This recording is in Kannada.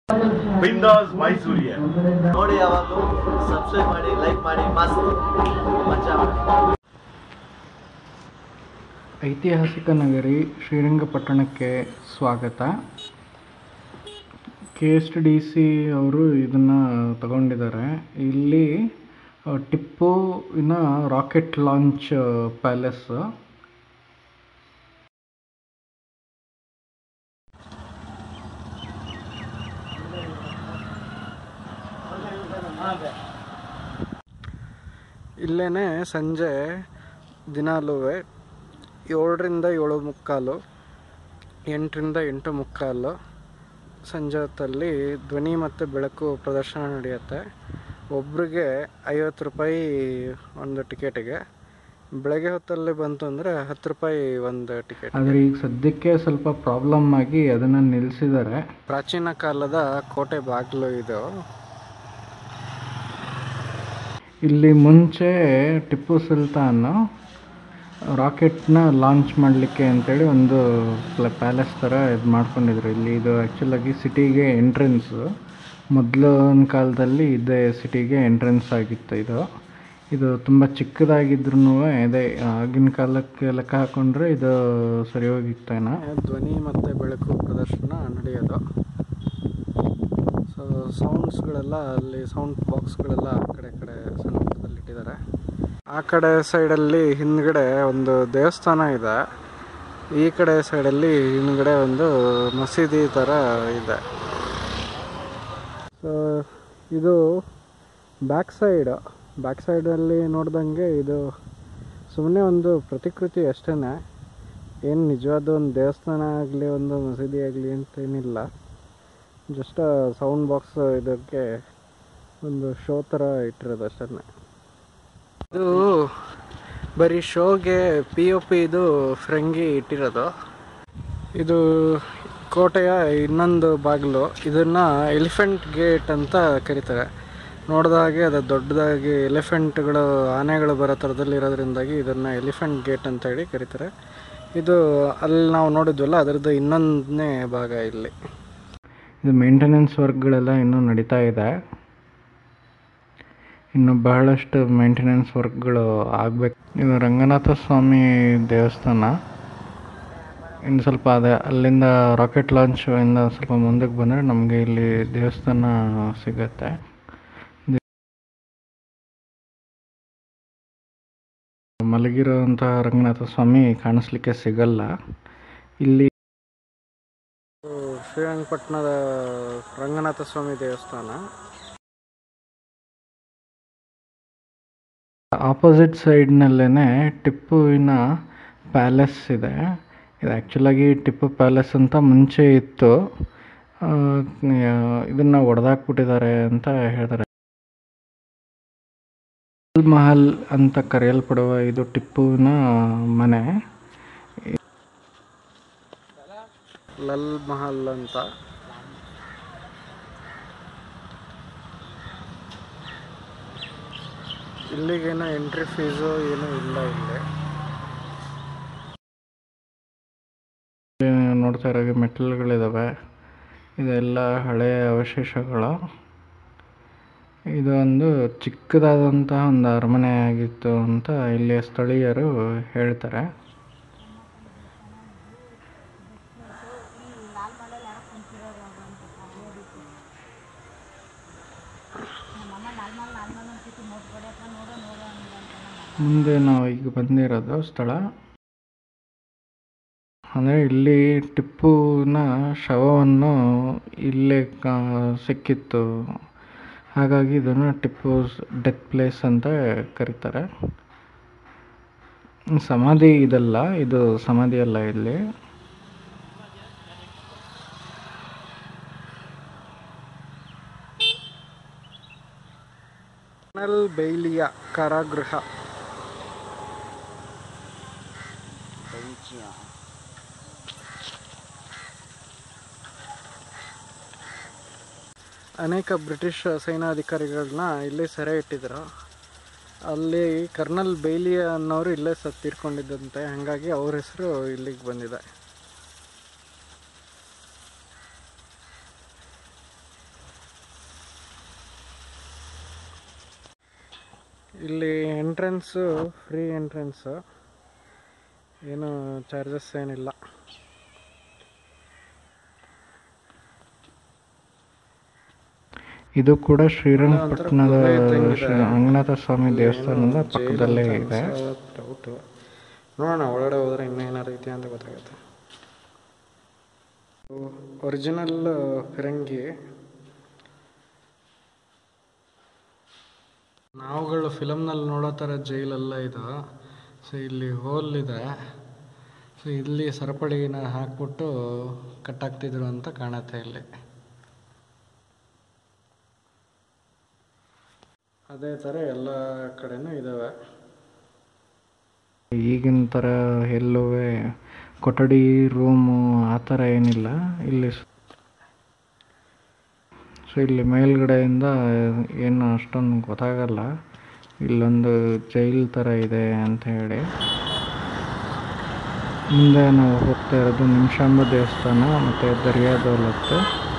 ಬಿಂದಾಸ್ ಮೈಸೂರಿಯ ನೋಡಿ, ಯಾವಾಗಲೂ ಸಬ್ಸ್ಕ್ರೈಬ್ ಮಾಡಿ, ಲೈಕ್ ಮಾಡಿ, ಮಸ್ತ್ ಮಜಾ ಮಾಡಿ. ಐತಿಹಾಸಿಕ ನಗರಿ ಶ್ರೀರಂಗಪಟ್ಟಣಕ್ಕೆ ಸ್ವಾಗತ. KSTDC ಅವರು ಇದನ್ನು ತಗೊಂಡಿದ್ದಾರೆ. ಇಲ್ಲಿ ಟಿಪ್ಪುವಿನ ರಾಕೆಟ್ ಲಾಂಚ್ ಪ್ಯಾಲೇಸ್. ಇಲ್ಲೇ ಸಂಜೆ ದಿನಾಲೂ 7ರಿಂದ 7:15, 8ರಿಂದ 8:15 ಸಂಜೆ ಹೊತ್ತಲ್ಲಿ ಧ್ವನಿ ಮತ್ತು ಬೆಳಕು ಪ್ರದರ್ಶನ ನಡೆಯುತ್ತೆ. ಒಬ್ರಿಗೆ 50 ರೂಪಾಯಿ ಒಂದು ಟಿಕೆಟಿಗೆ. ಬೆಳಗ್ಗೆ ಹೊತ್ತಲ್ಲಿ ಬಂತು ಅಂದರೆ 10 ರೂಪಾಯಿ ಒಂದು ಟಿಕೆಟ್. ಆದರೆ ಈಗ ಸದ್ಯಕ್ಕೆ ಸ್ವಲ್ಪ ಪ್ರಾಬ್ಲಮ್ ಆಗಿ ಅದನ್ನು ನಿಲ್ಲಿಸಿದ್ದಾರೆ. ಪ್ರಾಚೀನ ಕಾಲದ ಕೋಟೆ ಬಾಗಿಲು ಇದು. ಇಲ್ಲಿ ಮುಂಚೆ ಟಿಪ್ಪು ಸುಲ್ತಾನ್ ರಾಕೆಟ್ನ ಲಾಂಚ್ ಮಾಡಲಿಕ್ಕೆ ಅಂತೇಳಿ ಒಂದು ಪ್ಯಾಲೇಸ್ ಥರ ಇದು ಮಾಡ್ಕೊಂಡಿದ್ರು. ಇಲ್ಲಿ ಇದು ಆ್ಯಕ್ಚುಲಾಗಿ ಸಿಟಿಗೆ ಎಂಟ್ರೆನ್ಸ್. ಮೊದಲಿನ ಕಾಲದಲ್ಲಿ ಇದೇ ಸಿಟಿಗೆ ಎಂಟ್ರೆನ್ಸ್ ಆಗಿತ್ತು. ಇದು ತುಂಬ ಚಿಕ್ಕದಾಗಿದ್ರೂ ಇದೆ. ಆಗಿನ ಕಾಲಕ್ಕೆ ಲೆಕ್ಕ ಹಾಕೊಂಡ್ರೆ ಇದು ಸರಿ ಹೋಗಿತ್ತೇನೋ. ಧ್ವನಿ ಮತ್ತು ಬೆಳಕು ಪ್ರದರ್ಶನ ನಡೆಯೋದು. ಸೊ ಸೌಂಡ್ಸ್ಗಳೆಲ್ಲ ಅಲ್ಲಿ ಸೌಂಡ್ ಬಾಕ್ಸ್ಗಳೆಲ್ಲ ಆ ಕಡೆ ಸಣ್ಣ ಪುಟ್ಟದಲ್ಲಿ ಇಟ್ಟಿದ್ದಾರೆ. ಆ ಕಡೆ ಸೈಡಲ್ಲಿ ಹಿಂದ್ಗಡೆ ಒಂದು ದೇವಸ್ಥಾನ ಇದೆ. ಈ ಕಡೆ ಸೈಡಲ್ಲಿ ಹಿಂದ್ಗಡೆ ಒಂದು ಮಸೀದಿ ಥರ ಇದೆ. ಸೊ ಇದು ಬ್ಯಾಕ್ ಸೈಡಲ್ಲಿ ನೋಡ್ದಂಗೆ ಇದು ಸುಮ್ಮನೆ ಒಂದು ಪ್ರತಿಕೃತಿ ಅಷ್ಟೇ. ಏನು ನಿಜವಾದ ಒಂದು ದೇವಸ್ಥಾನ ಆಗಲಿ ಒಂದು ಮಸೀದಿ ಆಗಲಿ ಅಂತೇನಿಲ್ಲ. ಜಸ್ಟ್ ಸೌಂಡ್ ಬಾಕ್ಸ್ ಇದಕ್ಕೆ ಒಂದು ಶೋ ಥರ ಇಟ್ಟಿರೋದು ಅಷ್ಟೇ. ಇದು ಬರೀ ಶೋಗೆ POP ಇದು ಫಿರಂಗಿ ಇಟ್ಟಿರೋದು. ಇದು ಕೋಟೆಯ ಇನ್ನೊಂದು ಬಾಗಿಲು. ಇದನ್ನು ಎಲಿಫೆಂಟ್ ಗೇಟ್ ಅಂತ ಕರೀತಾರೆ. ನೋಡಿದ ಹಾಗೆ ಅದು ದೊಡ್ಡದಾಗಿ ಎಲಿಫೆಂಟ್ಗಳು, ಆನೆಗಳು ಬರೋ ಥರದಲ್ಲಿ ಇರೋದ್ರಿಂದಾಗಿ ಇದನ್ನು ಎಲಿಫೆಂಟ್ ಗೇಟ್ ಅಂತೇಳಿ ಕರೀತಾರೆ. ಇದು ಅಲ್ಲಿ ನಾವು ನೋಡಿದ್ವಲ್ಲ ಅದರದ್ದು ಇನ್ನೊಂದನೇ ಭಾಗ ಇಲ್ಲಿ. ಇದು ಮೇಂಟೆನೆನ್ಸ್ ವರ್ಕ್ಗಳೆಲ್ಲ ಇನ್ನೂ ನಡೀತಾ ಇದೆ. ಇನ್ನು ಬಹಳಷ್ಟು ಮೇಂಟೆನೆನ್ಸ್ ವರ್ಕ್ಗಳು ಆಗಬೇಕು. ಇದು ರಂಗನಾಥ ಸ್ವಾಮಿ ದೇವಸ್ಥಾನ. ಇನ್ನು ಸ್ವಲ್ಪ ಅಲ್ಲಿಂದ ರಾಕೆಟ್ ಲಾಂಚ್ ಇಂದ ಸ್ವಲ್ಪ ಮುಂದಕ್ಕೆ ಬಂದರೆ ನಮಗೆ ಇಲ್ಲಿ ದೇವಸ್ಥಾನ ಸಿಗತ್ತೆ. ಮಲಗಿರೋಂತಹ ರಂಗನಾಥ ಸ್ವಾಮಿ ಕಾಣಿಸ್ಲಿಕ್ಕೆ ಸಿಗಲ್ಲ ಇಲ್ಲಿ. ಶ್ರೀರಂಗಪಟ್ಟಣದ ರಂಗನಾಥ ಸ್ವಾಮಿ ದೇವಸ್ಥಾನ. ಆಪೋಸಿಟ್ ಸೈಡ್ನಲ್ಲೇ ಟಿಪ್ಪುವಿನ ಪ್ಯಾಲೇಸ್ ಇದೆ. ಇದು ಆ್ಯಕ್ಚುಲಾಗಿ ಟಿಪ್ಪು ಪ್ಯಾಲೇಸ್ ಅಂತ ಮುಂಚೆ ಇತ್ತು. ಇದನ್ನು ಒಡೆದಾಕ್ಬಿಟ್ಟಿದ್ದಾರೆ ಅಂತ ಹೇಳ್ತಾರೆ. ಲಾಲ್ ಮಹಲ್ ಅಂತ ಕರೆಯಲ್ಪಡುವ ಇದು ಟಿಪ್ಪುವಿನ ಮನೆ. ಲಾಲ್ ಮಹಲ್ ಅಂತ. ಇಲ್ಲಿಗೇನೋ ಎಂಟ್ರಿ ಫೀಸು ಏನೂ ಇಲ್ಲ. ಇಲ್ಲಿ ನೋಡ್ತಾ ಇರೋ ಮೆಟಲ್ಗಳಿದ್ದಾವೆ. ಇದೆಲ್ಲ ಹಳೆಯ ಅವಶೇಷಗಳು. ಇದು ಒಂದು ಚಿಕ್ಕದಾದಂತಹ ಒಂದು ಅರಮನೆ ಆಗಿತ್ತು ಅಂತ ಇಲ್ಲಿಯ ಸ್ಥಳೀಯರು ಹೇಳ್ತಾರೆ. ಮುಂದೆ ನಾವು ಈಗ ಬಂದಿರೋದು ಸ್ಥಳ ಅಂದರೆ ಇಲ್ಲಿ ಟಿಪ್ಪುವಿನ ಶವವನ್ನು ಇಲ್ಲೇ ಸಿಕ್ಕಿತ್ತು. ಹಾಗಾಗಿ ಇದನ್ನು ಟಿಪ್ಪುಸ್ ಡೆತ್ ಪ್ಲೇಸ್ ಅಂತ ಕರೀತಾರೆ. ಸಮಾಧಿ ಇದಲ್ಲ, ಇದು ಸಮಾಧಿ ಅಲ್ಲ. ಇಲ್ಲಿ ಬೈಲಿಯ ಕಾರಾಗೃಹ. ಅನೇಕ ಬ್ರಿಟಿಷ್ ಸೈನ್ಯಾಧಿಕಾರಿಗಳನ್ನ ಇಲ್ಲಿ ಸೆರೆ ಇಟ್ಟಿದ್ರು. ಅಲ್ಲಿ ಕರ್ನಲ್ ಬೈಲಿಯ ಅನ್ನೋರು ಇಲ್ಲೇ ತೀರ್ಕೊಂಡಿದ್ದಂತೆ. ಹಾಗಾಗಿ ಅವ್ರ ಹೆಸರು ಇಲ್ಲಿಗೆ ಬಂದಿದೆ. ಇಲ್ಲಿ ಎಂಟ್ರೆನ್ಸು ಫ್ರೀ ಎಂಟ್ರೆನ್ಸು, ಏನು ಚಾರ್ಜಸ್ ಏನಿಲ್ಲ. ಇದು ಕೂಡ ಶ್ರೀರಂಗಪಟ್ಟಣದ ಶ್ರೀ ರಂಗನಾಥ ಸ್ವಾಮಿ ದೇವಸ್ಥಾನದ ಪಕ್ಕದಲ್ಲೇ ಇದೆ. ಡೌಟು, ನೋಡೋಣ ಒಳಗಡೆ ಹೋದರೆ ಇನ್ನೇನಾರು ಐತೆ ಅಂತ ಗೊತ್ತಾಗುತ್ತೆ. ಒರಿಜಿನಲ್ ಫಿರಂಗಿ. ನಾವುಗಳು ಫಿಲಮ್ನಲ್ಲಿ ನೋಡೋ ಥರ ಜೈಲೆಲ್ಲ ಇದು. ಸೊ ಇಲ್ಲಿ ಹೋಲ್ ಇದೆ. ಸೊ ಇಲ್ಲಿ ಸರಪಳಿನ ಹಾಕ್ಬಿಟ್ಟು ಕಟ್ಟಾಕ್ತಿದ್ರು ಅಂತ ಕಾಣುತ್ತೆ ಇಲ್ಲಿ. ಅದೇ ಥರ ಎಲ್ಲ ಕಡೆನೂ ಇದ್ದಾವೆ. ಈಗಿನ ಥರ ಎಲ್ಲೂ ಕೊಠಡಿ ರೂಮು ಆ ಥರ ಏನಿಲ್ಲ ಇಲ್ಲಿ. ಸೊ ಇಲ್ಲಿ ಮೇಲ್ಗಡೆಯಿಂದ ಏನು ಅಷ್ಟೊಂದು ಗೊತ್ತಾಗಲ್ಲ, ಇಲ್ಲೊಂದು ಜೈಲ್ ಥರ ಇದೆ ಅಂತ ಹೇಳಿ. ಮುಂದೆ ನಾವು ಹೋಗ್ತಾ ಇರೋದು ನಿಮಿಷಾಂಬ ದೇವಸ್ಥಾನ ಮತ್ತು ದರ್ಯಾ ದೌಲತ್.